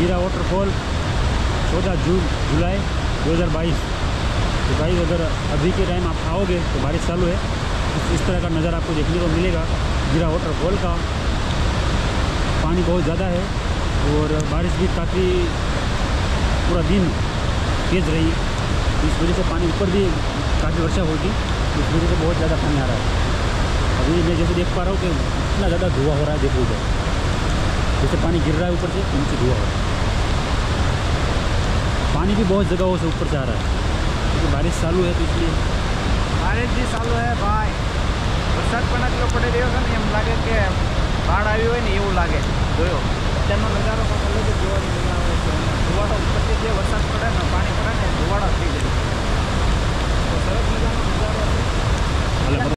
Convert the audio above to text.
जीरा वाटरफॉल 14 जुलाई 2022। तो भाई अगर अभी के टाइम आप आओगे तो बारिश चालू है, इस तरह का नज़ारा आपको देखने को मिलेगा। जीरा वाटरफॉल का पानी बहुत ज़्यादा है और बारिश भी काफ़ी पूरा दिन तेज़ रही, इस वजह से पानी ऊपर भी काफ़ी वर्षा होगी, इस वजह से बहुत ज़्यादा पानी आ रहा है। अभी मैं जैसे देख पा रहा हूँ कि इतना ज़्यादा धुआं हो रहा है, देखो उधर जैसे पानी गिर रहा है ऊपर से, नीचे धुआं हो रहा है। पानी भी बहुत जगहों से ऊपर से आ रहा है क्योंकि बारिश चालू है, तो इसलिए बारिश भी चालू है भाई। वरसाद પણ એટલો પડી રહ્યો છે ને, એમ લાગે કે બાढ़ આવી હોય ને એવું લાગે। જોયો અત્યારનો નજારો પણ અલગ જ જોવા મળે।